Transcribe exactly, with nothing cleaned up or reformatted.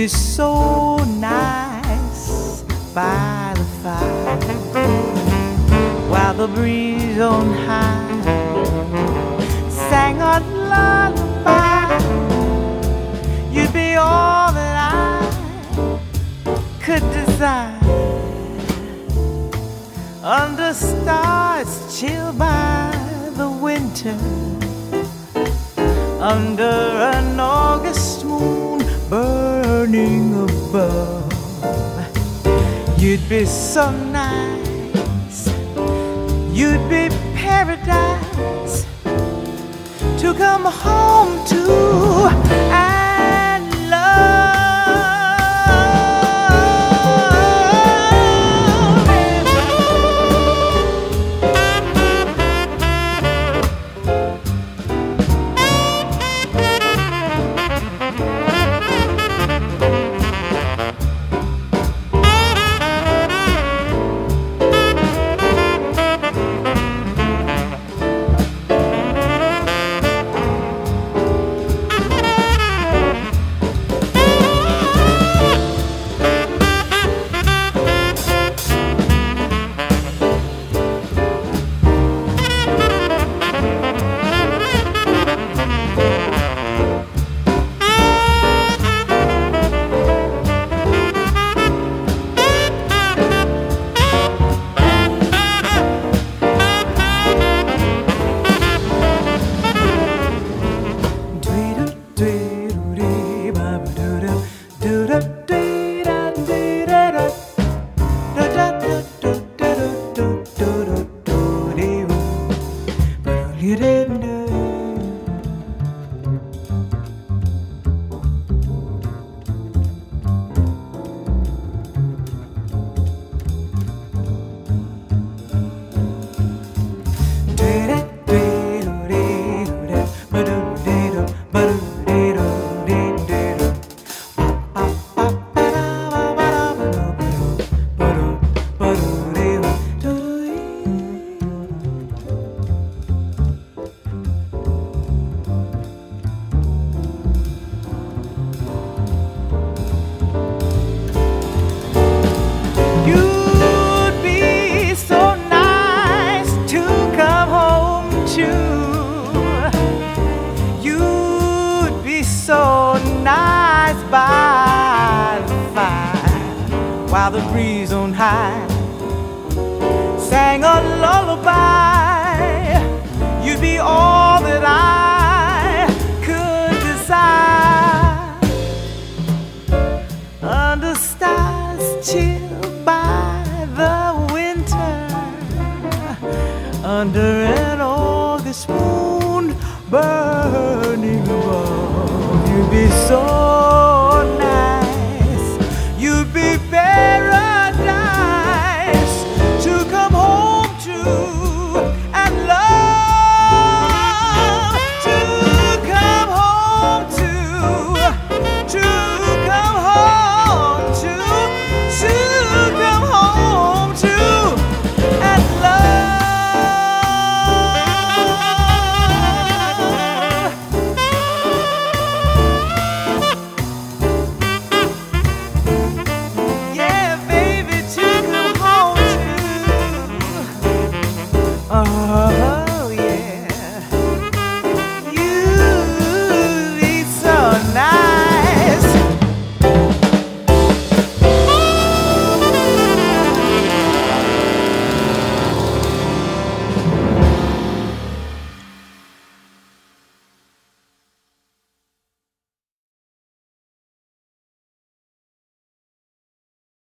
so nice by the fire, while the breeze on high sang a lullaby. You'd be all that I could desire, under stars chilled by the winter, under an August moon burning above. You'd be so nice, you'd be paradise to come home to and love. By the fire, while the breeze on high sang a lullaby. You'd be all that I could desire, under stars chilled by the winter, under an August moon burning above. You'd be so